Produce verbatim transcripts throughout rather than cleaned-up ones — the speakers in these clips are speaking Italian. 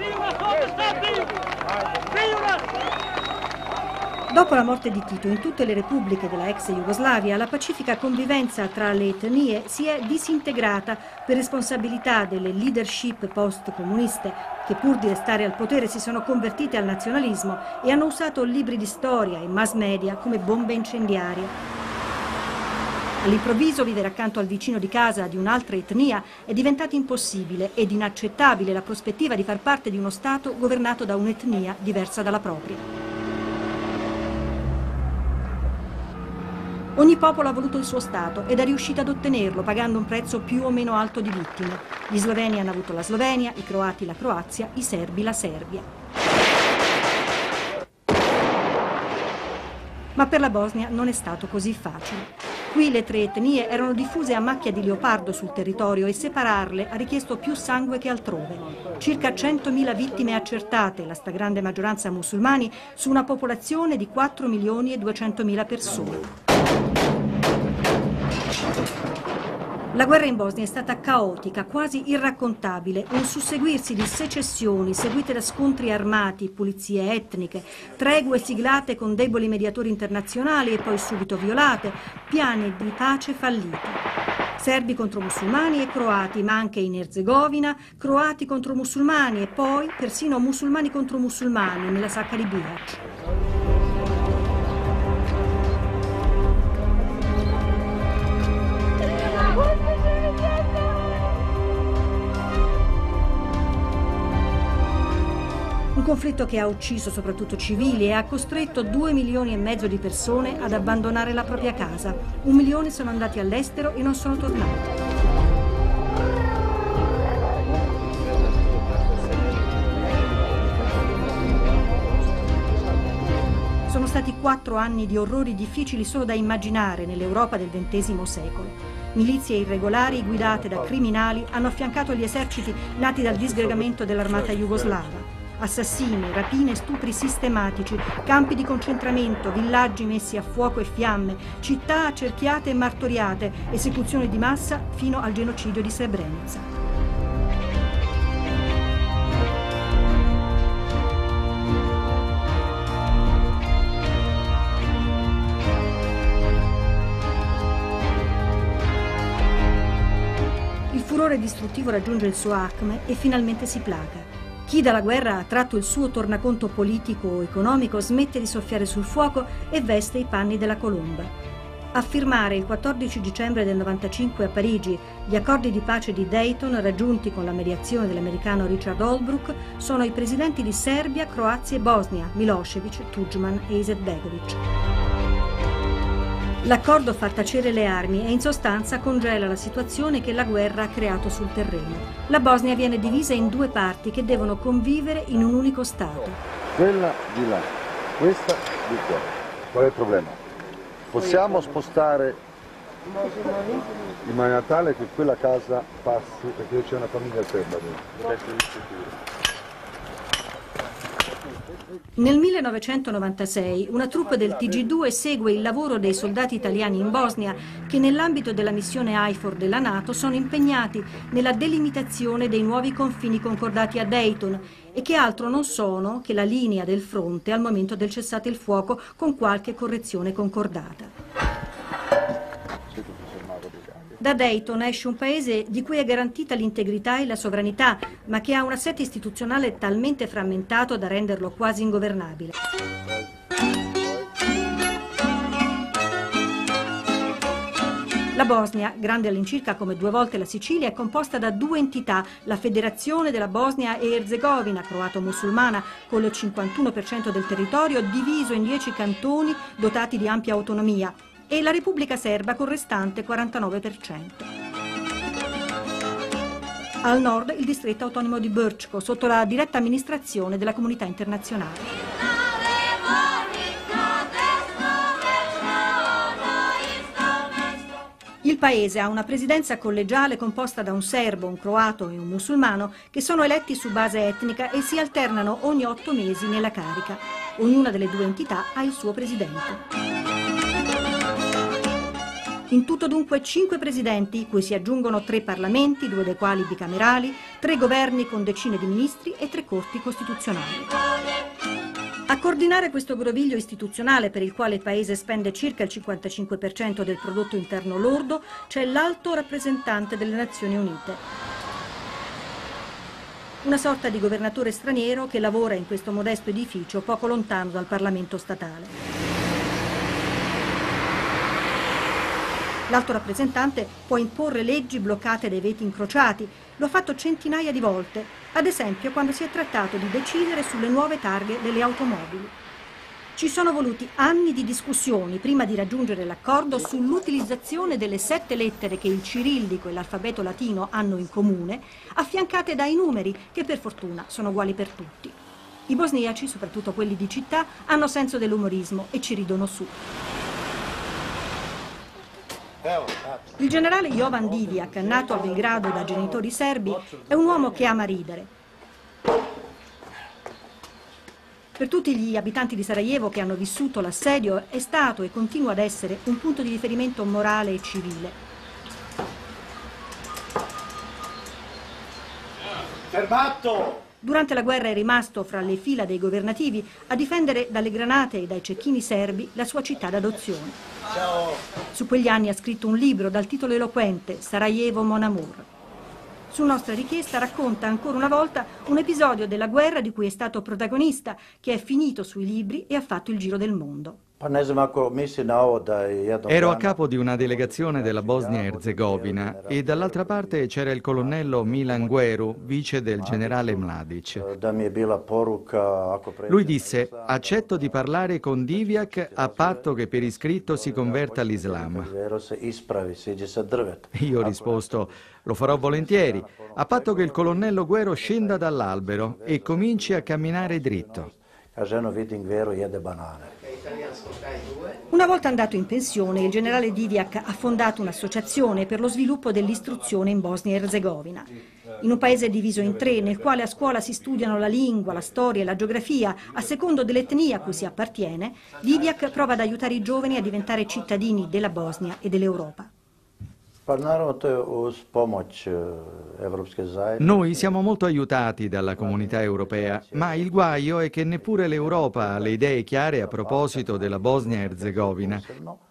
Dopo la morte di Tito, in tutte le repubbliche della ex Jugoslavia, la pacifica convivenza tra le etnie si è disintegrata per responsabilità delle leadership post-comuniste, che pur di restare al potere si sono convertite al nazionalismo e hanno usato libri di storia e mass media come bombe incendiarie. All'improvviso vivere accanto al vicino di casa di un'altra etnia è diventato impossibile ed inaccettabile la prospettiva di far parte di uno Stato governato da un'etnia diversa dalla propria. Ogni popolo ha voluto il suo Stato ed è riuscito ad ottenerlo pagando un prezzo più o meno alto di vittime. Gli sloveni hanno avuto la Slovenia, i croati la Croazia, i serbi la Serbia. Ma per la Bosnia non è stato così facile. Qui le tre etnie erano diffuse a macchia di leopardo sul territorio e separarle ha richiesto più sangue che altrove. Circa centomila vittime accertate, la stragrande maggioranza musulmani, su una popolazione di quattro milioni e duecentomila persone. La guerra in Bosnia è stata caotica, quasi irraccontabile, un susseguirsi di secessioni seguite da scontri armati, pulizie etniche, tregue siglate con deboli mediatori internazionali e poi subito violate, piani di pace falliti. Serbi contro musulmani e croati, ma anche in Erzegovina, croati contro musulmani e poi persino musulmani contro musulmani nella sacca di Bihac. Un conflitto che ha ucciso soprattutto civili e ha costretto due milioni e mezzo di persone ad abbandonare la propria casa. Un milione sono andati all'estero e non sono tornati. Sono stati quattro anni di orrori difficili solo da immaginare nell'Europa del ventesimo secolo. Milizie irregolari guidate da criminali hanno affiancato gli eserciti nati dal disgregamento dell'armata jugoslava. Assassini, rapine e stupri sistematici, campi di concentramento, villaggi messi a fuoco e fiamme, città accerchiate e martoriate, esecuzioni di massa fino al genocidio di Srebrenica. Il furore distruttivo raggiunge il suo acme e finalmente si placa. Chi dalla guerra ha tratto il suo tornaconto politico o economico smette di soffiare sul fuoco e veste i panni della colomba. A firmare il quattordici dicembre del novantacinque a Parigi gli accordi di pace di Dayton raggiunti con la mediazione dell'americano Richard Holbrooke sono i presidenti di Serbia, Croazia e Bosnia, Milošević, Tudjman e Izetbegović. L'accordo fa tacere le armi e in sostanza congela la situazione che la guerra ha creato sul terreno. La Bosnia viene divisa in due parti che devono convivere in un unico Stato. Quella di là, questa di qua. Qual è il problema? Possiamo spostare in maniera tale che quella casa passi, perché io c'è una famiglia serba. Nel millenovecentonovantasei una troupe del T G due segue il lavoro dei soldati italiani in Bosnia che nell'ambito della missione I F O R della NATO sono impegnati nella delimitazione dei nuovi confini concordati a Dayton e che altro non sono che la linea del fronte al momento del cessate il fuoco con qualche correzione concordata. Da Dayton esce un paese di cui è garantita l'integrità e la sovranità, ma che ha un assetto istituzionale talmente frammentato da renderlo quasi ingovernabile. La Bosnia, grande all'incirca come due volte la Sicilia, è composta da due entità, la Federazione della Bosnia e Erzegovina, croato-musulmana, con il cinquantuno per cento del territorio diviso in dieci cantoni dotati di ampia autonomia, e la Repubblica Serba con restante quarantanove per cento. Al nord il distretto autonomo di Brčko, sotto la diretta amministrazione della comunità internazionale. Il paese ha una presidenza collegiale composta da un serbo, un croato e un musulmano che sono eletti su base etnica e si alternano ogni otto mesi nella carica. Ognuna delle due entità ha il suo presidente. In tutto dunque cinque presidenti, cui si aggiungono tre parlamenti, due dei quali bicamerali, tre governi con decine di ministri e tre corti costituzionali. A coordinare questo groviglio istituzionale, per il quale il Paese spende circa il cinquantacinque per cento del prodotto interno lordo, c'è l'alto rappresentante delle Nazioni Unite. Una sorta di governatore straniero che lavora in questo modesto edificio poco lontano dal Parlamento statale. L'alto rappresentante può imporre leggi bloccate dai veti incrociati, lo ha fatto centinaia di volte, ad esempio quando si è trattato di decidere sulle nuove targhe delle automobili. Ci sono voluti anni di discussioni prima di raggiungere l'accordo sull'utilizzazione delle sette lettere che il cirillico e l'alfabeto latino hanno in comune, affiancate dai numeri che per fortuna sono uguali per tutti. I bosniaci, soprattutto quelli di città, hanno senso dell'umorismo e ci ridono su. Il generale Jovan Divjak, nato a Belgrado da genitori serbi, è un uomo che ama ridere. Per tutti gli abitanti di Sarajevo che hanno vissuto l'assedio è stato e continua ad essere un punto di riferimento morale e civile. Fermato! Durante la guerra è rimasto fra le fila dei governativi a difendere dalle granate e dai cecchini serbi la sua città d'adozione. Su quegli anni ha scritto un libro dal titolo eloquente Sarajevo Mon Amour. Su nostra richiesta racconta ancora una volta un episodio della guerra di cui è stato protagonista, che è finito sui libri e ha fatto il giro del mondo. Ero a capo di una delegazione della Bosnia-Erzegovina e dall'altra parte c'era il colonnello Milan Gueru, vice del generale Mladic. Lui disse: accetto di parlare con Divjak a patto che per iscritto si converta all'Islam. Io ho risposto: lo farò volentieri, a patto che il colonnello Gueru scenda dall'albero e cominci a camminare dritto. Una volta andato in pensione, il generale Divjak ha fondato un'associazione per lo sviluppo dell'istruzione in Bosnia-Erzegovina. In un paese diviso in tre, nel quale a scuola si studiano la lingua, la storia e la geografia, a secondo dell'etnia a cui si appartiene, Divjak prova ad aiutare i giovani a diventare cittadini della Bosnia e dell'Europa. Noi siamo molto aiutati dalla comunità europea, ma il guaio è che neppure l'Europa ha le idee chiare a proposito della Bosnia-Erzegovina.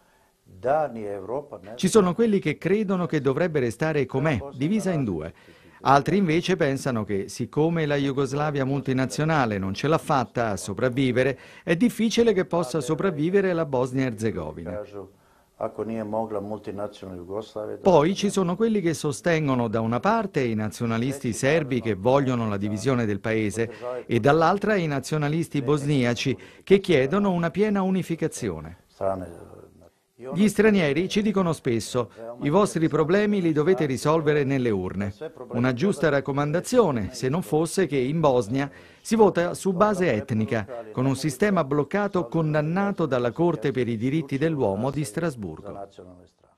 Ci sono quelli che credono che dovrebbe restare com'è, divisa in due. Altri invece pensano che, siccome la Jugoslavia multinazionale non ce l'ha fatta a sopravvivere, è difficile che possa sopravvivere la Bosnia-Erzegovina. Poi ci sono quelli che sostengono da una parte i nazionalisti serbi che vogliono la divisione del paese e dall'altra i nazionalisti bosniaci che chiedono una piena unificazione. Gli stranieri ci dicono spesso: i vostri problemi li dovete risolvere nelle urne. Una giusta raccomandazione, se non fosse che in Bosnia si vota su base etnica, con un sistema bloccato condannato dalla Corte per i diritti dell'uomo di Strasburgo.